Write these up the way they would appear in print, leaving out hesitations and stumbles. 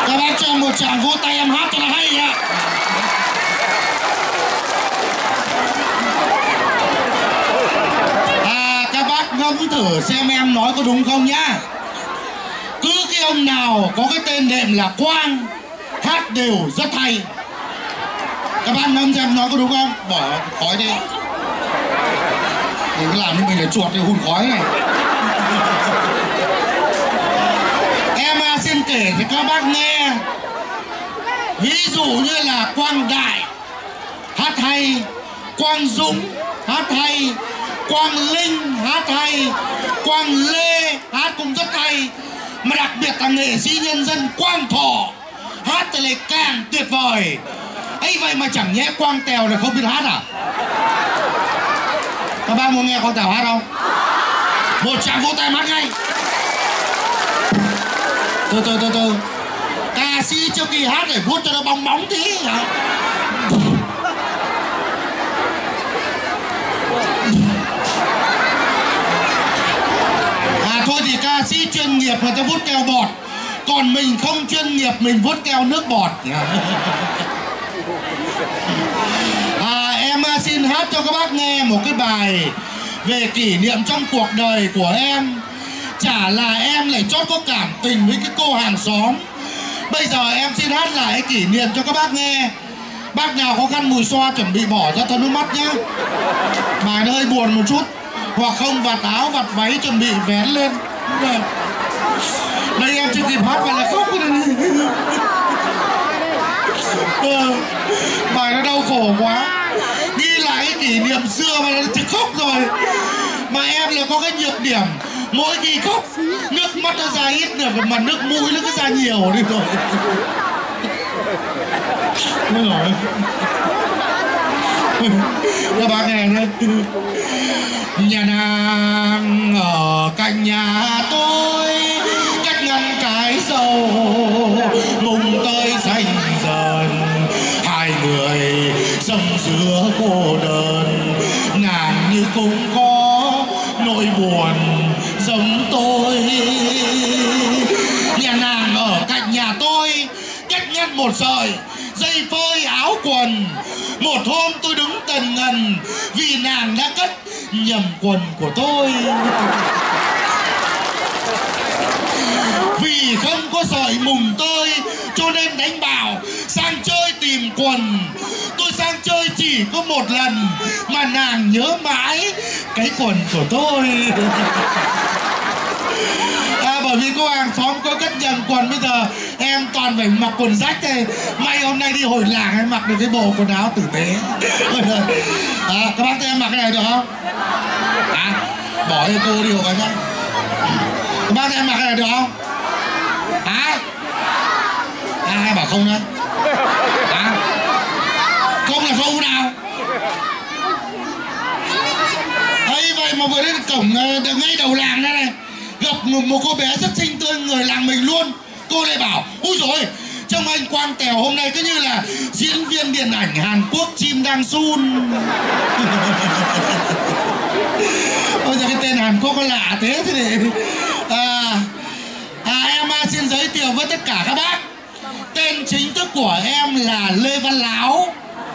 Các bác cho một tràng vỗ tay em hát cho nó hay ạ. Các bác ngẫm thử xem em nói có đúng không nhá. Cứ cái ông nào có cái tên đệm là Quang hát đều rất hay. Các bác ngẫm xem nói có đúng không? Bỏ khói đi. Đừng làm như mình là chuột thì hun khói này. Em xin kể thì các bác nghe. Ví dụ như là Quang Đại hát hay, Quang Dũng hát hay, Quang Linh hát hay, Quang Lê hát cũng rất hay. Mà đặc biệt là nghệ sĩ nhân dân Quang Thọ hát thì lại càng tuyệt vời. ấy vậy mà chẳng nhẽ Quang Tèo là không biết hát à? Các bác muốn nghe Quang Tèo hát không? Một tràng vỗ tay hát ngay. Từ ca sĩ trước khi hát để vuốt cho nó bong bóng tí hả? Thôi thì ca sĩ chuyên nghiệp người ta vuốt keo bọt, còn mình không chuyên nghiệp mình vuốt keo nước bọt. Em xin hát cho các bác nghe một cái bài về kỷ niệm trong cuộc đời của em. Chả là em lại chót có cảm tình với cái cô hàng xóm. Bây giờ em xin hát lại cái kỷ niệm cho các bác nghe. Bác nào có khăn mùi xoa chuẩn bị bỏ ra thân nước mắt nhá. Bài nó hơi buồn một chút. Hoặc không vạt áo vạt váy chuẩn bị vén lên. Đây em chưa kịp hát mà lại khóc. Bài nó đau khổ quá. Đi lại cái kỷ niệm xưa mà nó chỉ khóc rồi. Mà em là có cái nhược điểm, mỗi khi khóc nước mắt nó ra ít rồi mà nước mũi nó cứ ra nhiều đi rồi. Các bác nghe nhé. Nhà nàng ở cạnh nhà tôi, cách ngăn cái dầu mùng tơi xanh dần. Hai người sống giữa cô đơn, nàng như cũng có nỗi buồn giống tôi. Nhà nàng ở cạnh nhà tôi, cách ngăn một sợi dây phơi áo quần. Một hôm tôi đứng tần ngần vì nàng đã cất nhầm quần của tôi. Vì không có sợi mùng tơi cho nên đánh bảo sang chơi tìm quần. Tôi sang chơi chỉ có một lần mà nàng nhớ mãi cái quần của tôi. Bởi vì cô hàng xóm có cất nhầm quần, bây giờ em toàn phải mặc quần rách đây. May hôm nay đi hồi làng em mặc được cái bộ quần áo tử tế. Các bác thấy em mặc cái này được không? Bỏ cho cô đi cái nhá. Các bác thấy em mặc cái này được không? Ai bảo không đấy? Không là không nào? Ấy vậy mà vừa đến cổng ngay đầu làng đây này, gặp một cô bé rất xinh tươi, người làng mình luôn. Cô lại bảo ui dồi, trông anh Quang Tèo hôm nay cứ như là diễn viên điện ảnh Hàn Quốc Chim Đang Sun. Ôi giờ cái tên Hàn Quốc có lạ thế thì em xin giới thiệu với tất cả các bác. Tên chính thức của em là Lê Văn Láo.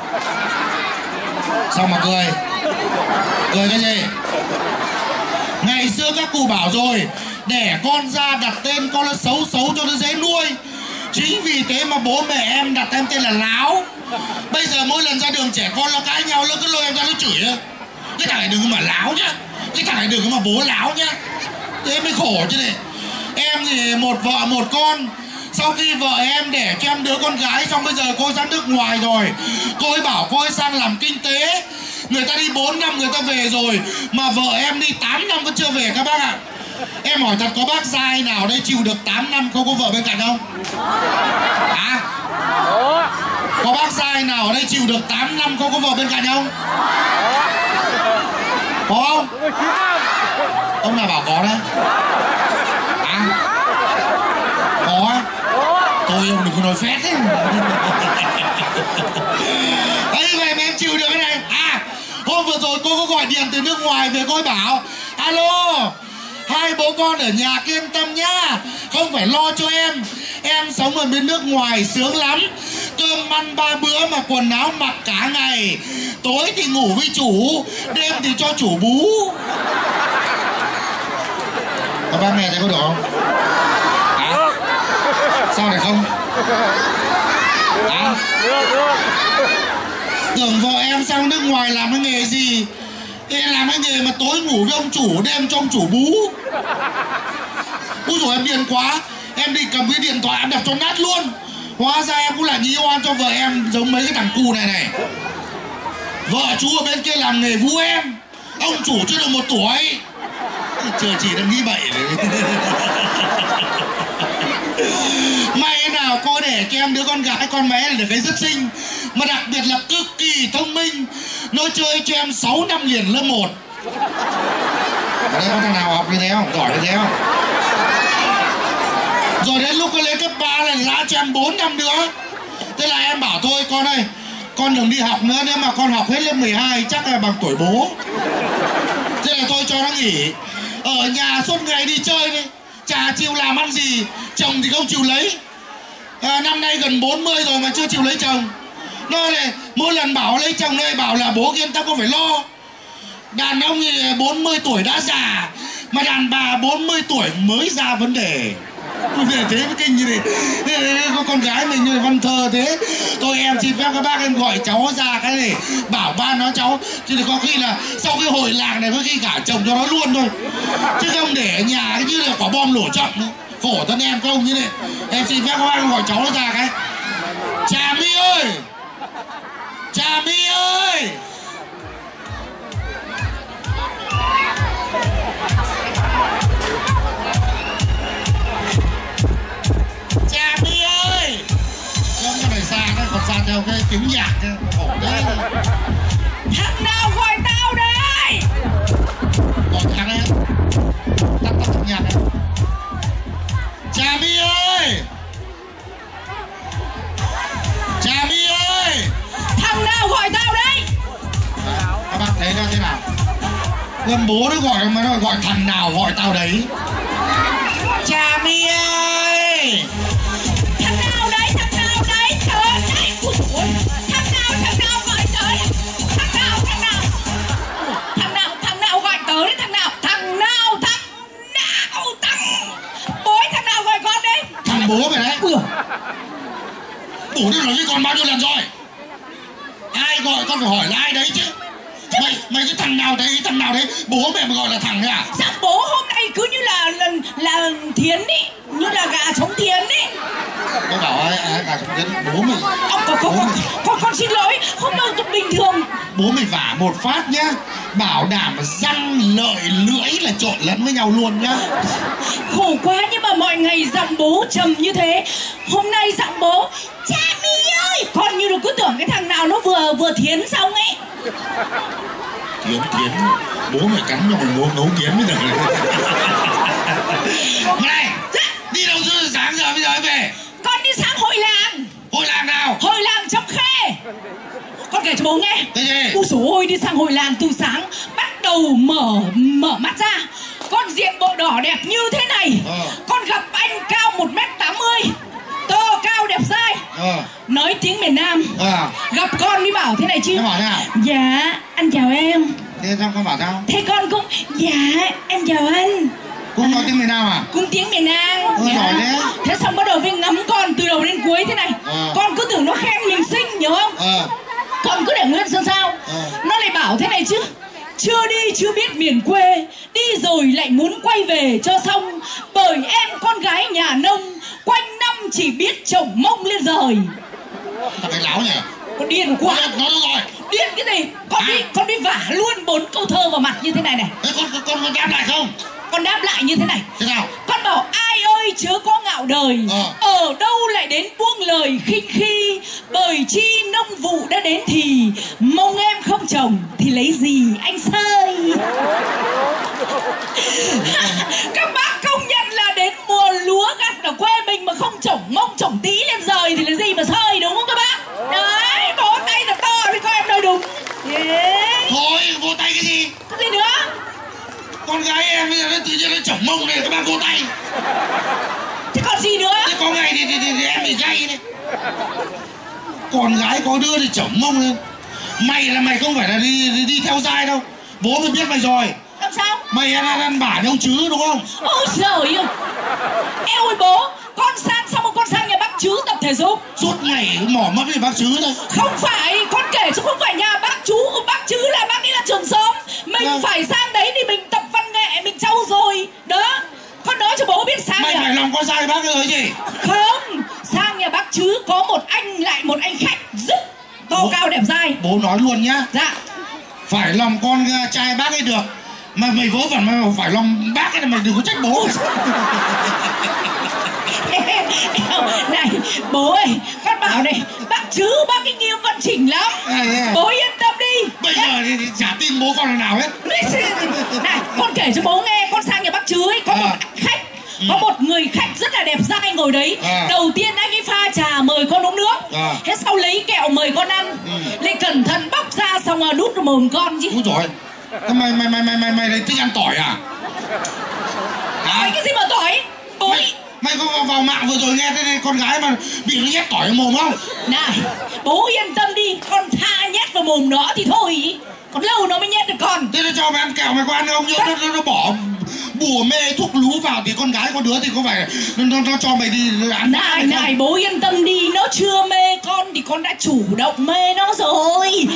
Sao mà cười? Cười cái gì? Ngày xưa các cụ bảo rồi, đẻ con ra đặt tên con nó xấu xấu cho nó dễ nuôi. Chính vì thế mà bố mẹ em đặt em tên là Láo. Bây giờ mỗi lần ra đường trẻ con nó cãi nhau, nó cứ lôi em ra nó chửi. Cái thằng này đừng có mà láo nhá, cái thằng này đừng có mà bố láo nhá. Thế mới khổ chứ này. Em thì một vợ một con. Sau khi vợ em đẻ cho em đứa con gái xong, bây giờ cô ra nước ngoài rồi. Cô ấy bảo cô ấy sang làm kinh tế. Người ta đi 4 năm người ta về rồi, mà vợ em đi 8 năm vẫn chưa về các bác ạ. Em hỏi thật, có bác giai nào đây chịu được 8 năm không có vợ bên cạnh không? Có bác giai nào ở đây chịu được 8 năm không có vợ bên cạnh không? Có không? Ông nào bảo có đấy? Có á? Tôi ông đừng có nói phét ấy. Ấy vậy mà em chịu được cái này. Hôm vừa rồi cô có gọi điện từ nước ngoài về, cô ấy bảo alo, hai bố con ở nhà yên tâm nhá, không phải lo cho Em sống ở bên nước ngoài sướng lắm. Cơm ăn 3 bữa mà quần áo mặc cả ngày. Tối thì ngủ với chủ, đêm thì cho chủ bú. Và ba mẹ thấy có được không? Hả? Sao lại không? Hả? Tưởng vợ em sang nước ngoài làm cái nghề gì? Em làm cái nghề mà tối ngủ với ông chủ, đêm cho ông chủ bú. Úi dồi em điên quá. Em định cầm cái điện thoại em đập cho nát luôn. Hóa ra em cũng là nghi oan cho vợ em giống mấy cái thằng cu này này. Vợ chú ở bên kia làm nghề vũ em. Ông chủ chưa được 1 tuổi. Chờ chị đang nghĩ bậy đấy. May nào cô để cho em đứa con gái con bé này được cái rất xinh. Mà đặc biệt là cực kỳ thông minh. Nó chơi cho em 6 năm liền lớp 1. Ở đây có thằng nào học như thế không? Giỏi như thế không? Rồi đến lúc nó lên cấp 3 là ra cho em 4 năm nữa. Thế là em bảo thôi con ơi, con đừng đi học nữa. Nếu mà con học hết lớp 12 chắc là bằng tuổi bố. Thế là thôi cho nó nghỉ. Ở nhà suốt ngày đi chơi đi, chả chịu làm ăn gì. Chồng thì không chịu lấy. Năm nay gần 40 rồi mà chưa chịu lấy chồng. Nó này, mỗi lần bảo lấy chồng đây bảo là bố yên tâm không phải lo. Đàn ông thì 40 tuổi đã già, mà đàn bà 40 tuổi mới ra vấn đề. Thế mới kinh như thế. Có con gái mình như văn thơ thế. Tôi em xin phép các bác em gọi cháu ra cái này, bảo ba nó cháu. Chứ có khi là sau cái hồi làng này có khi cả chồng cho nó luôn thôi. Chứ không để ở nhà như là quả bom nổ chậm nữa. Khổ thân em không như này. Em xin phép các bác em gọi cháu nó ra cái. Trà My ơi, Trà My ơi. Trà My ơi. Không cái này xa đấy, còn xa theo cái tiếng nhạc thôi. Khổ đấy. Thằng nào gọi tao đây? Gọi thằng đấy. Tắt nhạc đấy. Trà My ơi. Trà My ơi. Thằng nào gọi tao đây? Các bạn thấy nó thế nào? Gần bố nó gọi mà nó gọi thằng nào gọi tao đấy. Trà My ơi. Thằng nào đấy? Thằng nào đấy? Trời ơi, ui dồi, thằng nào gọi tới? Thằng nào gọi tới đấy? Thằng nào? Bố ơi, thằng nào gọi con đấy? Thằng bố mày đấy. Ui dồi. Bố nó nói với con bao nhiêu lần rồi? Ai gọi con phải hỏi là ai đấy chứ. Mày cái thằng nào đấy, bố mẹ mà gọi là thằng đấy à? Sao bố hôm nay cứ như là thiến ý, như là gà sống thiến ý. Tôi bảo ai gà sống thiến, bố mày. Con xin lỗi, hôm nay tôi bình thường. Bố mày vả một phát nhá, bảo đảm răng lợi lưỡi là trộn lẫn với nhau luôn nhá. Khổ quá, nhưng mà mọi ngày giọng bố trầm như thế, hôm nay giọng bố Trà My ơi, con như là cứ tưởng cái thằng nào nó vừa thiến xong ấy. Thiến bố mày cắn cho mình nấu thiến bây giờ này. Đi đâu từ sáng giờ bây giờ về? Con đi sang hội làng. Hội làng nào? Hội làng trong Khê. Con kể cho bố nghe. Cái gì? Ôi dồi ôi, đi sang hội làng từ sáng, bắt đầu mở mắt ra, con diện bộ đỏ đẹp như thế này. Con gặp anh cao 1m80, to cao đẹp dai, nói tiếng miền Nam. Gặp con đi bảo thế này chứ. Nó bảo thế nào? Dạ anh chào em. Thế sao con bảo sao? Thế con cũng dạ em chào anh. Cũng nói tiếng miền Nam à? Cũng tiếng miền Nam. Giỏi thế. Thế xong bắt đầu với ngắm con từ đầu đến cuối thế này. Con cứ tưởng nó khen mình xinh, nhớ không? Con cứ để nguyên sao. Nó lại bảo thế này chứ. Chưa đi chưa biết miền quê, đi rồi lại muốn quay về cho xong. Bởi em con gái nhà nông, quanh năm chỉ biết trồng mông lên rời. Thằng cái láo nhỉ? Con điên quá. Nó rồi. Điên cái gì? Con đi vả luôn 4 câu thơ vào mặt như thế này này. Thế con đáp lại không? Con đáp lại như thế này. Thế nào? Con bảo ai ơi chớ có ngạo đời, ở đâu lại đến buông lời khinh khi. Bởi chi nông vụ đã đến thì mong em không trồng thì lấy gì anh sơi. Các bác công nhận là đến mùa lúa gặt ở quê mình mà không trồng mông trồng tí lên rời thì lấy gì mà sơi, đúng không các bác? Đấy, vỗ tay thật to đi coi em nói đúng. Thôi vỗ tay cái gì? Cái gì nữa? Con gái em bây giờ nó tự nhiên nó chổng mông này các bác vỗ tay. Thế còn còn gì nữa? Thế có ngày thì em bị gay đấy. Con gái có đứa thì chổng mông lên. Mày là mày không phải là đi theo dai đâu. Bố mới biết mày rồi. Làm sao? Mày ăn bả như ông Chứ đúng không? Ôi giời ơi. Eo ơi bố, con sang xong rồi con sang nhà bác Chứ tập thể dục. Suốt ngày mỏ mẫm với bác Chứ thôi. Không phải, con kể chứ không phải nhà bác Chứ là bác ấy là trường xóm. Mình phải sang đấy thì mình tập văn nghệ, mình trau dồi. Đó, con nói cho bố biết sang. Mày phải lòng con dai bác rồi gì? Không, sang nhà bác Chứ có một anh khách rất to cao đẹp dai. Bố nói luôn nhá. Dạ. Phải lòng con trai bác ấy được. Mà mày vớ vẩn mà phải lòng bác ấy là mày đừng có trách bố. Này bố ơi, con bảo này, bác Chứ bác ấy nghiêm văn chỉnh lắm. Bố yên tâm đi. Bây giờ thì chả tin bố con là nào hết. Này, con kể cho bố nghe, con sang nhà bác Chứ ấy, có một khách, có một người khách rất là đẹp dai ngồi đấy. Đầu tiên anh ấy pha trà mời con uống nước. Thế sau lấy kẹo mời con ăn. Lại cẩn thận bóc ra xong rồi đút vào mồm con chứ. Úi dồi, mày lại thích ăn tỏi à? Cái gì mà tỏi? Bố Mày có vào mạng vừa rồi nghe thấy con gái mà bị nó nhét tỏi vào mồm không? Này, bố yên tâm đi, con tha nhét vào mồm nó thì thôi. Còn lâu nó mới nhét được con. Thế nó cho mày ăn kẹo mày có ăn không? Nhớ nó bỏ bùa mê thuốc lú vào thì con gái con đứa thì có phải nó cho mày đi ăn. Này bố yên tâm đi, nó chưa mê con thì con đã chủ động mê nó rồi.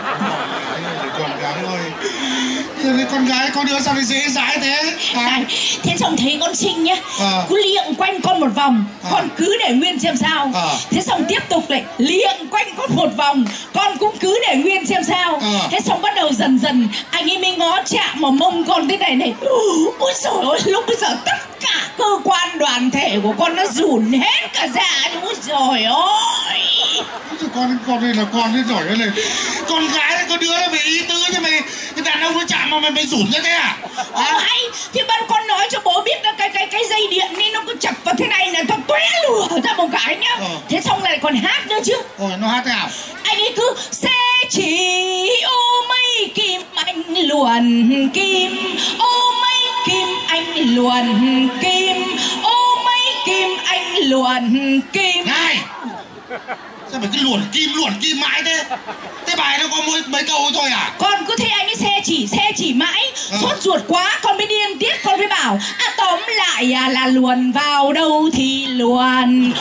Con gái ơi, con gái con đứa sao lại dễ dãi thế? Này, thế xong thấy con xinh nhá, cứ liệng quanh con một vòng, con cứ để nguyên xem sao. Thế xong tiếp tục lại liệng quanh con một vòng, con cũng cứ để nguyên xem sao. Thế xong bắt đầu dần dần anh ấy mới ngó chạm vào mông con thế này. Ôi trời ơi, lúc bây giờ tất cả cơ quan đoàn thể của con nó rủn hết cả dạ. Ôi trời ơi. Con đây là con đấy giỏi này. Con gái có đứa nó về ý tứ cho mày, cái đàn ông nó chạm mà mày rủn như thế à? Hay thì bạn con nói cho bố biết là cái dây điện ấy nó cứ chập vào thế này là nó tóe lửa ra một cái nhá. Thế xong lại còn hát nữa chứ. Ôi nó hát thế nào? Anh ấy cứ xe chỉ ô mây kim anh luồn kim, ô mây kim anh luồn kim, ô mây kim anh luồn kim. Này, sao mày cứ luồn kim mãi thế? Thế bài nó có mấy câu thôi à? Con cứ thấy anh ấy xe chỉ mãi. Sốt ruột quá con mới điên tiết, con mới bảo tóm lại là luồn vào đâu thì luồn.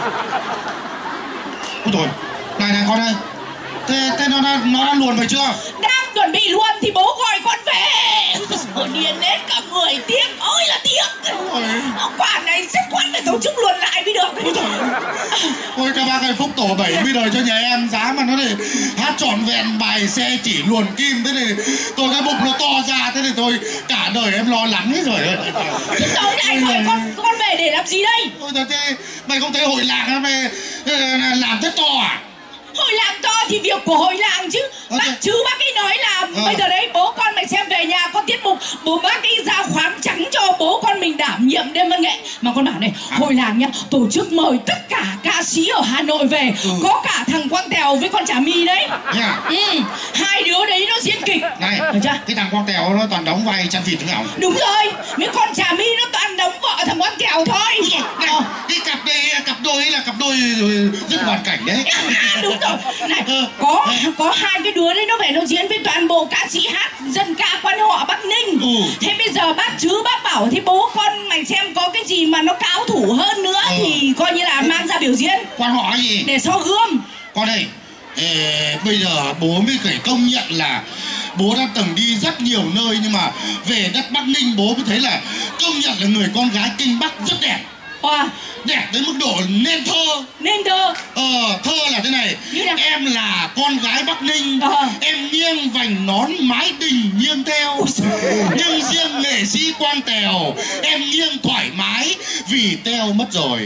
Ôi trời, này con ơi, thế nó đã luồn về chưa? Đang chuẩn bị luôn thì bố gọi con về. Ôi điên hết cả người, tiếc ơi là tiếc. Quả này rất quan phải tổ chức luồn lại mới được. Ôi các bác ơi, phúc tổ 70 đời cho nhà em, giá mà nó để hát trọn vẹn bài xe chỉ luồn kim thế này, tôi cái bụng nó to ra thế này tôi cả đời em lo lắng hết rồi. Thế tối nay gọi con về để làm gì đây? Ôi trời, thế mày không thấy hội làng mày làm thế to à? Hội làng to thì việc của hội làng chứ. Bác Chứ bác ấy nói là bây giờ đấy bố con mày xem về nhà có tiết mục, bố bác ấy ra khoáng trắng cho bố con mình đảm nhiệm đêm văn nghệ. Mà con bảo này, hội làng nhá, tổ chức mời tất cả ca sĩ ở Hà Nội về. Có cả thằng Quang Tèo với con Trà My đấy. Hai đứa đấy nó diễn kịch. Này, cái thằng Quang Tèo nó toàn đóng vai chăn vịt đúng không? Đúng rồi, mấy con Trà My nó toàn đóng vợ thằng Quang Tèo thôi. Đúng rồi, này, cái cặp đôi ấy là cặp đôi rất hoàn cảnh đấy. Đúng rồi. Này, có hai cái đứa đấy nó về nó diễn với toàn bộ ca sĩ hát dân ca quan họ Bắc Ninh. Thế bây giờ bác Chứ bác bảo thì bố con mày xem có cái gì mà nó cao thủ hơn nữa thì coi như là mang ra biểu diễn. Quan họ gì? Để so gươm. Con đây, bây giờ bố mới phải công nhận là bố đã từng đi rất nhiều nơi, nhưng mà về đất Bắc Ninh bố mới thấy là công nhận là người con gái Kinh Bắc rất đẹp. Đẹp tới mức độ nên thơ. Thơ là thế này. Em là con gái Bắc Ninh, em nghiêng vành nón mái đình nghiêng theo. Nhưng riêng nghệ sĩ Quang Tèo em nghiêng thoải mái vì Teo mất rồi.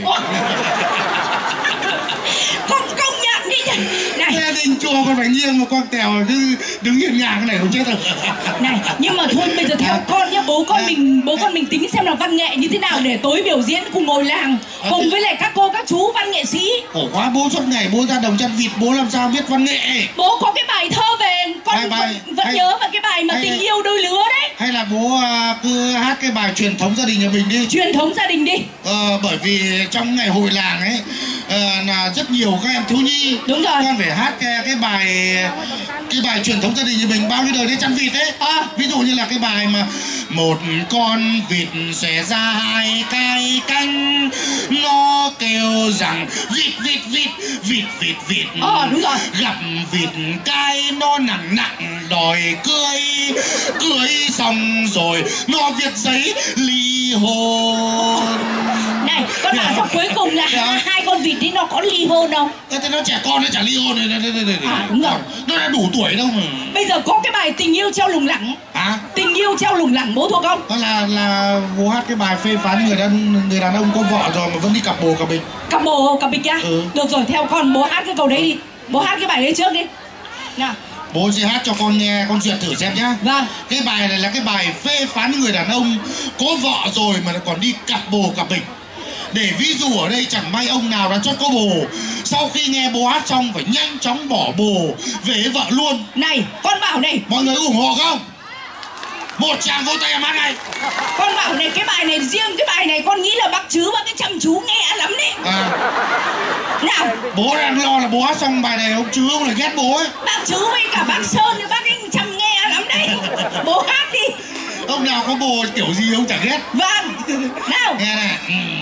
Con công nhận đi nhỉ. Này, gia đình chùa còn phải nghiêng mà Quang Tèo cứ đứng nghiêng nhà cái này không chết rồi. Này, nhưng mà thôi bây giờ theo con nhá, bố con mình tính xem là văn nghệ như thế nào để tối biểu diễn cùng ngồi làng cùng với lại các cô các chú văn nghệ sĩ. Khổ quá, bố suốt ngày bố ra đồng chăn vịt bố làm sao biết văn nghệ. Bố có cái bài thơ về con vẫn nhớ, và cái bài mà tình yêu đôi lứa đấy. Hay là bố cứ hát cái bài truyền thống gia đình nhà mình đi. Truyền thống gia đình đi. Bởi vì trong ngày hội làng ấy là rất nhiều các em thiếu nhi. Đúng rồi. Con phải hát cái bài truyền thống gia đình nhà mình, bao nhiêu đời đấy chăn vịt ấy. Ví dụ như là cái bài mà một con vịt xẻ ra hai cái cánh, nó kêu rằng vịt vịt vịt vịt vịt vịt. Đúng rồi. Gặp vịt cái nó nặng nặng đòi cưới, cưới xong rồi nó viết giấy ly hôn. Này, con bảo cho cuối cùng là hai con vịt ấy nó có ly hôn không? Thế nó trẻ con nó chả ly hôn này. Đúng rồi. Nó đã đủ tuổi đâu mà. Bây giờ có cái bài tình yêu treo lủng lẳng. Tình yêu treo lủng lẳng bố thuộc không? Đó là bố hát cái bài phê phán người đàn ông có vợ rồi mà vẫn đi cặp bồ cặp bịch. Cặp bồ cặp bịch á? Được rồi, theo con bố hát cái câu đấy đi. Bố hát cái bài đấy trước đi. Nào. Bố sẽ hát cho con nghe, con duyệt thử xem nhá. Vâng. Cái bài này là cái bài phê phán người đàn ông có vợ rồi mà còn đi cặp bồ cặp bịch. Để ví dụ ở đây chẳng may ông nào đã chót có bồ, sau khi nghe bố hát xong phải nhanh chóng bỏ bồ về vợ luôn. Này, con bảo này, mọi người ủng hộ không? Một tràng vỗ tay em hát này. Con bảo này, cái bài này, riêng cái bài này con nghĩ là bác Chứ bác cái chăm chú nghe lắm đấy. Nào. Bố đang lo là bố hát xong bài này ông Chứ ông lại ghét bố ấy. Bác Chứ với cả bác Sơn thì bác ấy chăm nghe lắm đấy. Bố hát đi. Ông nào có bồ kiểu gì ông chả ghét. Vâng. Nào. Nghe này.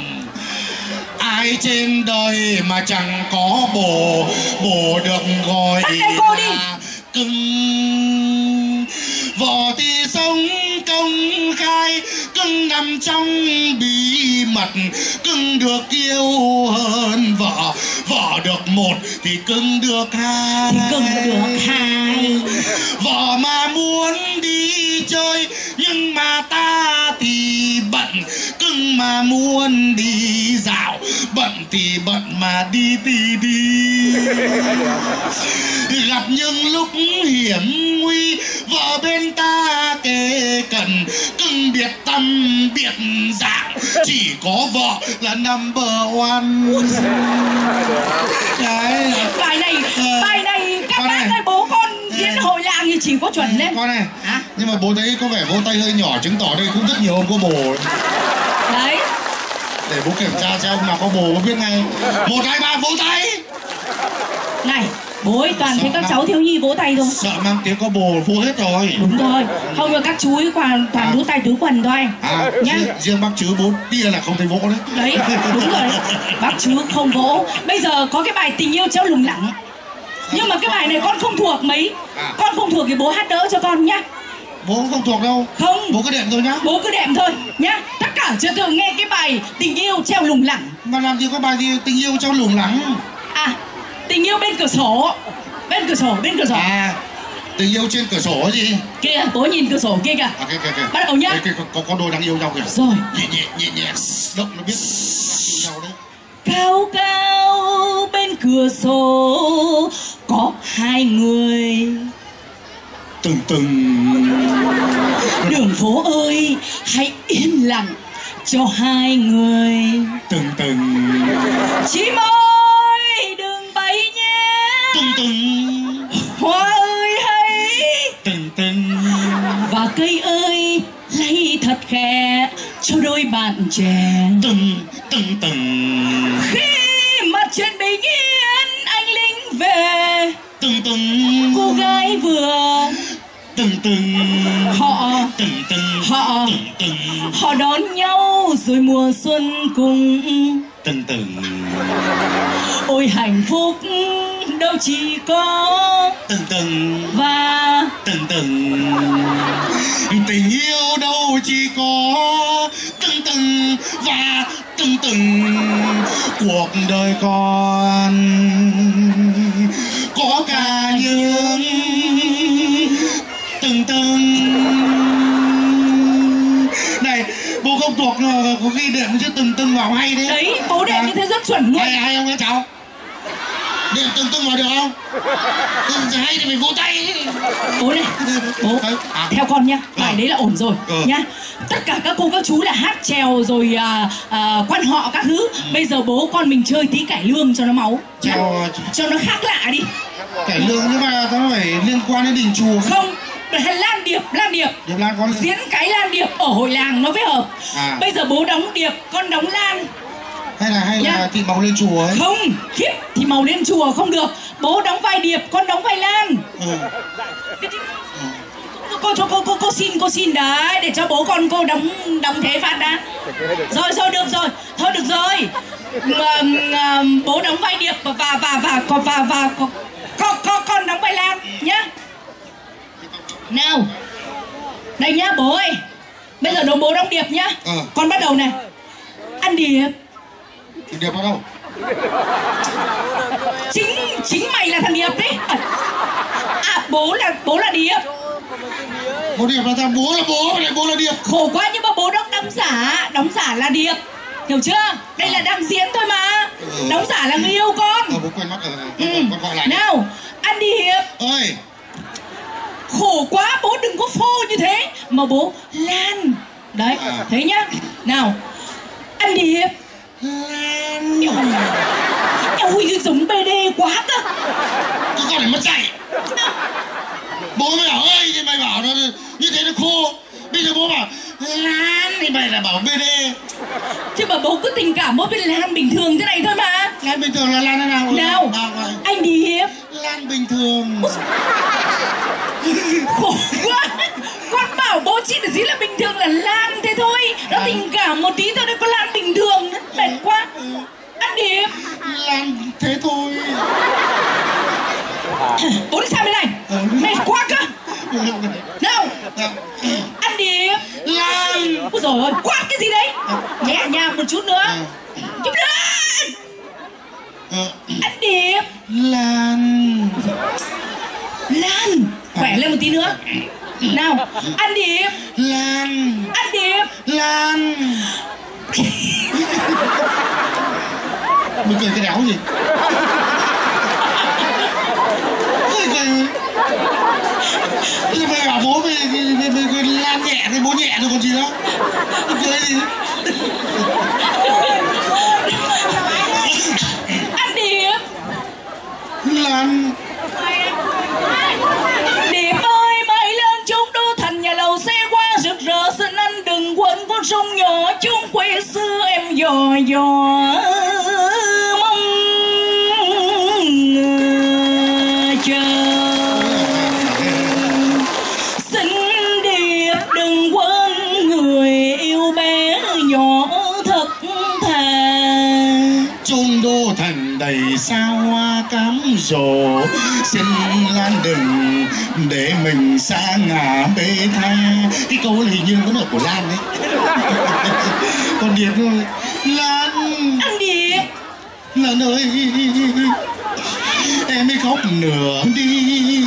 Ai trên đời mà chẳng có bồ, bồ được gọi là cưng. Vợ thì sống công khai, cưng nằm trong bí mật, cưng được yêu hơn vợ. Vợ được một thì cưng được hai. Vợ mà muốn đi chơi nhưng mà ta thì bận, cưng mà muốn đi dạo bận thì bận mà đi thì đi. Gặp những lúc hiểm nguy, vợ bên ta kề cận, cưng biệt tâm biệt dạng, chỉ có vợ là number one. Đấy. Bài này các bác ơi, bố con diễn hội làng thì chỉ có chuẩn lên. Con này. Nhưng mà bố thấy có vẻ vỗ tay hơi nhỏ, chứng tỏ đây cũng rất nhiều ông có bồ. Đấy. Để bố kiểm tra xem ông nào có bồ, bố biết ngay. 1, 2, 3 vỗ tay. Này, bố ơi, toàn thấy các cháu thiếu nhi vỗ tay thôi. Sợ mang tiếng có bồ vô hết rồi. Đúng rồi. Không là các chú ấy toàn vỗ tay tứ quần thôi. Nhá. Riêng bác Chứ bố tia là không thấy vỗ đấy. Đấy, đúng rồi. Bác Chứ không vỗ. Bây giờ có cái bài tình yêu treo lủng lẳng. Nhưng mà cái bài này con không thuộc mấy. Con không thuộc thì bố hát đỡ cho con nhá. Bố không thuộc đâu. Không. Bố cứ đệm thôi nhá. Bố cứ đệm thôi nhá. Tất cả chưa từng nghe cái bài tình yêu treo lủng lẳng. Mà làm gì có bài gì tình yêu treo lủng lẳng. Tình yêu bên cửa sổ. Bên cửa sổ. Tình yêu trên cửa sổ gì? Kìa, bố nhìn cửa sổ kia kìa. Kìa. Bắt đầu nhá. Có đôi đang yêu nhau kìa. Rồi. Nhẹ động nó biết yêu nhau đấy. Cao cao bên cửa sổ có hai người. Từng Đường phố ơi, hãy yên lặng cho hai người. Từng Chim ơi, đừng bay nhé. Từng Hoa ơi hãy. Từng Và cây ơi, lấy thật khẽ cho đôi bạn trẻ. Từng Khi mặt trời bình yên, anh lính về. Từng Cô gái vừa. Họ đón nhau rồi mùa xuân cùng. Ôi hạnh phúc đâu chỉ có và tình yêu đâu chỉ có và cuộc đời con có cả những này. Bố không thuộc có khi đệm chứ từng vào hay đấy. Đấy, bố đệm như thế rất chuẩn luôn. Hay không các cháu? Đệm từng vào được không? Hay thì phải vỗ tay. Bố này, bố theo con nhá, bài đấy là ổn rồi nhá. Tất cả các cô các chú là hát trèo rồi quan họ các thứ. Bây giờ bố con mình chơi tí cải lương cho nó máu. Cho nó khác lạ đi. Cải lương nhưng mà nó phải liên quan đến đình chùa. Không, Lan điệp. Điệp Lan con diễn cái Lan điệp ở hội làng nó mới hợp. Bây giờ bố đóng điệp, con đóng Lan. Hay là Thị Màu lên chùa ấy? Không, khiếp, Thị Màu lên chùa không được. Bố đóng vai điệp, con đóng vai Lan. Cô xin đấy, để cho bố con cô đóng thế phát đã. Rồi được rồi, thôi được rồi. Bố đóng vai điệp và con đóng vai Lan nhá. Nào, đây nhá bố ơi. Bây giờ bố đóng điệp nhá. Con bắt đầu này. Ăn điệp. Điệp ở đâu? Chính mày là thằng điệp đấy. Bố là điệp. Bố điệp là thằng bố là bố, bố là điệp. Khổ quá, nhưng mà bố đóng giả là điệp. Hiểu chưa? Đây là đang diễn thôi mà. Đóng giả là người yêu con. Bố quên mất rồi. Con gọi lại. Nào, ăn điệp. Ơi. Khổ quá, bố đừng có phô như thế. Mà bố Lan. Đấy, thấy nhá. Nào, ăn điệp. Lan. Ôi, giống BD quá cơ. Cái con này mất dạy. Bố mày bảo ơi thì mày bảo nó như thế nó khô. Bây giờ bố bảo Lan thì mày là bảo BD. Chứ mà bố cứ tình cảm bố với Lan bình thường thế này thôi mà. Lan bình thường là Lan thế nào? Nào, anh điệp. Lan bình thường. Khổ quá. Con bảo bố chỉ là bình thường là Lan thế thôi. Nó tình cảm một tí thôi, đấy có Lan bình thường. Mệt quá. Ăn điệp. Lan thế thôi. Bố đi sang bên này. Mệt quá cơ. Nào, ăn điệp. Lan. Ôi dồi ôi, quát cái gì đấy. Nhẹ nhàng một chút nữa. Chút lên. Ăn điệp. Lan. Lan. Khỏe lên một tí nữa. Nào, ăn điệp. Lan. Ăn điệp. Lan. Mình cười cái đéo gì? Bây mày bảo bố mày Lan nhẹ thì bố nhẹ rồi còn gì đó. Cười gì? Ăn điệp. Lan. Điệp ơi, bay lên chúng đô thành nhà lầu xe qua rực rỡ, xin anh đừng quên con sông nhỏ chung quê xưa em dò mong chờ. Xin điệp đừng quên người yêu bé nhỏ thật thà. Chung đô thành đầy sao hoa cám rồ, xin Lan đừng để mình xa ngả bê tha. Cái câu này hình như vẫn ở của Lan đấy. Còn Điệp thôi. Lan. Anh Điệp. Lan ơi, em mới khóc nửa đi.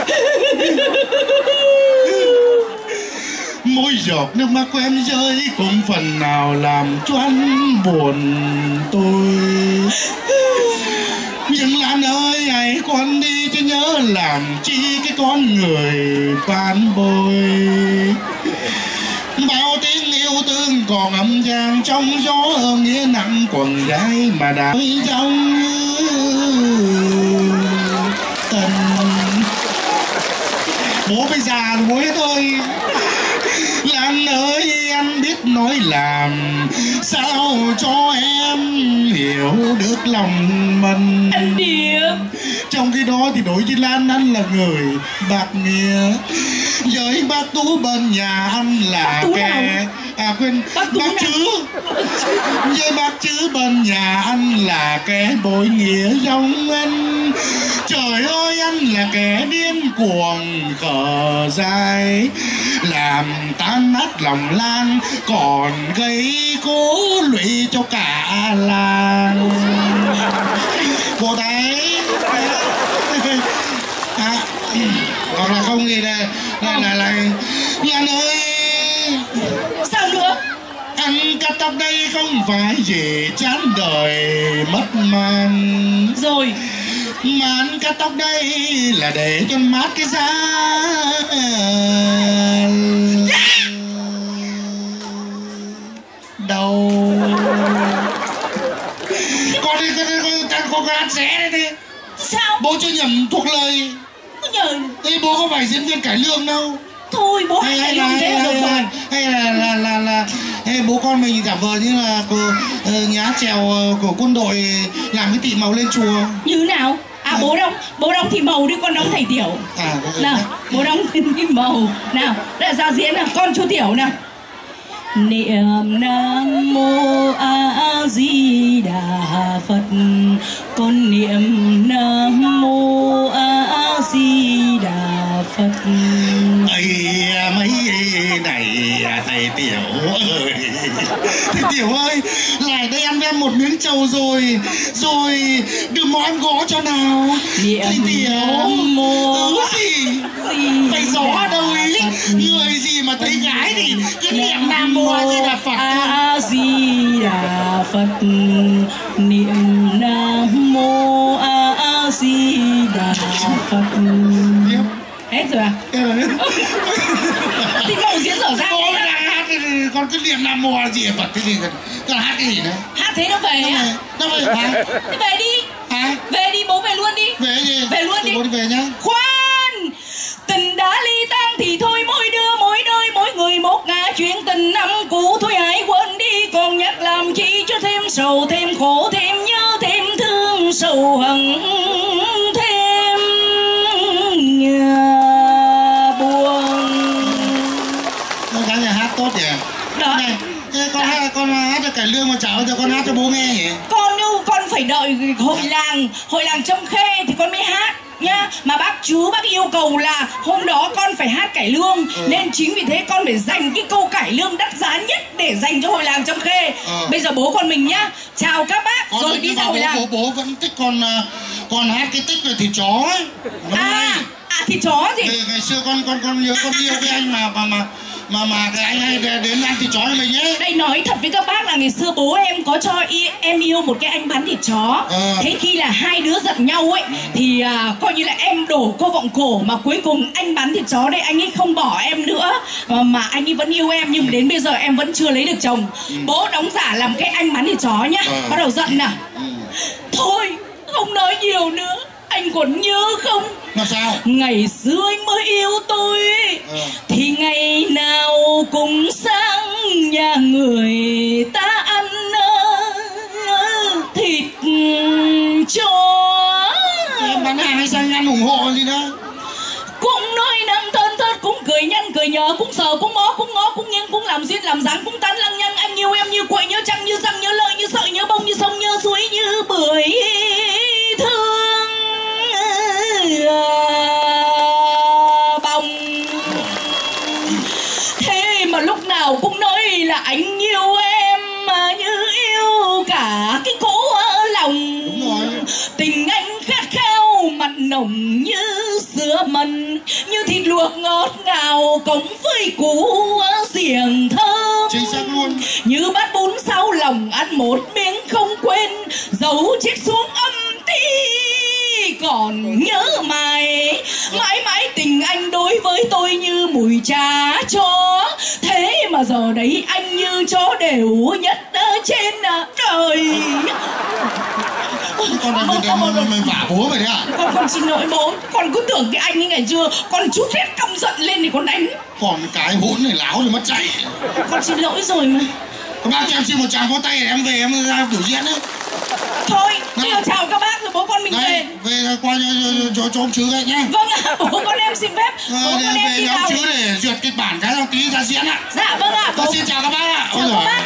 Mỗi giọt nước mắt của em rơi cũng phần nào làm cho anh buồn tôi. Nhưng Lan ơi, hãy con đi chứ nhớ làm chi cái con người phản bội. Bao tiếng yêu thương còn âm vang trong gió, nghĩa nặng quần gái mà đã trong tình. Bố bây già rồi bố hết thôi. Lan ơi, anh biết nói làm sao cho em hiểu được lòng mình. Anh Điệp. Trong khi đó thì đối với Lan anh là người bạc nghĩa, với bác Tú bên nhà anh là kẻ quên bác Chứ. Với bác Chứ bên nhà anh là kẻ bội nghĩa giống anh. Trời ơi, anh là kẻ điên cuồng khờ dại, làm tan nát lòng Lan, còn gây cố lụy cho cả làng. Cô thấy hoặc là không thì là Lan ơi. Sao nữa? Ăn cắt tóc đây không phải gì chán đời mất màn rồi, mà ăn cắt tóc đây là để cho mát cái da đầu. Con đi con ăn xé đây đi. Sao? Bố chưa nhầm thuộc lời. Có nhờ. Thế bố có phải diễn viên cải lương đâu. Thôi bố hay là hay con mình giả vờ như là nhá chèo của quân đội làm cái tị màu lên chùa. Như nào? À bố đóng thì màu đi, con đóng thầy Tiểu. Nào, bố đóng thì màu. Nào, đã ra diễn nào, con chú Tiểu nào. Niệm Nam Mô A Di Đà Phật, con niệm Nam Mô A Di Đà Phật. Ây mấy này thầy Tiểu ơi, thầy Tiểu ơi, lại đây ăn em một miếng trầu rồi đừng mong em gõ cho nào. Thầy Tiểu gì phải gió đâu ý, người gì mà thấy gái thì cứ niệm Nam Mô A Di Đà Phật. A Di Đà Phật, niệm Nam Mô A Di Đà Phật. Hết rồi à? Thì cậu diễn dở dang. Con đang hát, con cứ niệm Nam Mô A Di Đà Phật thế thì con hát cái gì nữa? Hát thế nó về à? Nó về hả? Thế về đi. Hả? Về đi, bố về luôn đi. Về gì? Về luôn đi. Bố đi về nhá. Khoan, tình đã ly tan thì thôi, mỗi đứa mỗi nơi mỗi người một ngả. Chuyện tình năm cũ thôi hãy quên đi, còn nhắc làm chi cho thêm sầu thêm khổ thêm nhớ thêm thương sầu hận thêm buồn. Con gái nhà hát tốt nhỉ? Đó. Này, con hát được cải lương mà chả bao giờ con hát cho bố nghe nhỉ? Con phải đợi hội làng Trâm Khê thì con mới hát nhá. Mà bác yêu cầu là hôm đó con phải hát cải lương, nên chính vì thế con phải dành cái câu cải lương đắt giá nhất để dành cho hội làng Trâm Khê. Bây giờ bố con mình nhá, chào các bác con rồi đi ra hội làng. Bố vẫn thích con hát cái tích về thịt chó ấy. Thịt chó gì? Ngày xưa con nhớ con yêu cái anh mà cái anh hay đến ăn thịt chó cho mình ấy. Đây nói thật với các bác là ngày xưa bố em có cho em yêu một cái anh bán thịt chó. Thế khi là hai đứa giận nhau ấy thì coi như là em đổ cô vọng cổ, mà cuối cùng anh bán thịt chó đây anh ấy không bỏ em nữa, mà anh ấy vẫn yêu em, nhưng đến bây giờ em vẫn chưa lấy được chồng. Bố đóng giả làm cái anh bán thịt chó nhá. Bắt đầu giận nào. Thôi không nói nhiều nữa, anh còn nhớ không? Làm sao? Ngày xưa anh mới yêu tôi thì ngày nào cũng sang nhà người ta ăn thịt chó. Em bán hàng hay sao anh ăn ủng hộ gì đó? Cũng nói năng thân thớt, cũng cười nhăn cười nhớ, cũng sờ cũng mó cũng ngó cũng nghiêng cũng làm duyên làm dáng, cũng tán lăng nhăng. Anh yêu em như quậy như trăng như răng như lợi như sợi như bông như sông như suối như bưởi thương bông. Thế mà lúc nào cũng nói là anh yêu em mà như yêu cả cái cố lòng. Đúng rồi. Tình anh khát khao mặn nồng như sữa mần, như thịt luộc ngọt ngào cộng với củ xiềng thơm. Chính xác luôn. Như bát bún sao lòng ăn một miếng không quên, dấu chết xuống âm ti còn nhớ mãi. Mãi mãi tình anh đối với tôi như mùi trà chó, thế mà giờ đấy anh như chó đều nhất trên trời. Con đang mày vả bố mày đấy à? Con xin lỗi bố, con cứ tưởng cái anh ấy ngày xưa con chút hết căm giận lên thì con đánh. Còn cái hỗn này láo rồi mất chạy. Con xin lỗi rồi mà. Các bác cho em xin một tràng pháo tay để em về em ra biểu diễn đấy. Thôi, bây giờ chào các bác rồi bố con mình về. Về qua cho ông chứ đấy nhá. Vâng ạ, bố con em xin phép. Bố con em về đi ông vào. chứ để duyệt kịch bản cái xong tí ra diễn ạ. Dạ vâng ạ. Con xin chào các bác ạ. Chào các bác.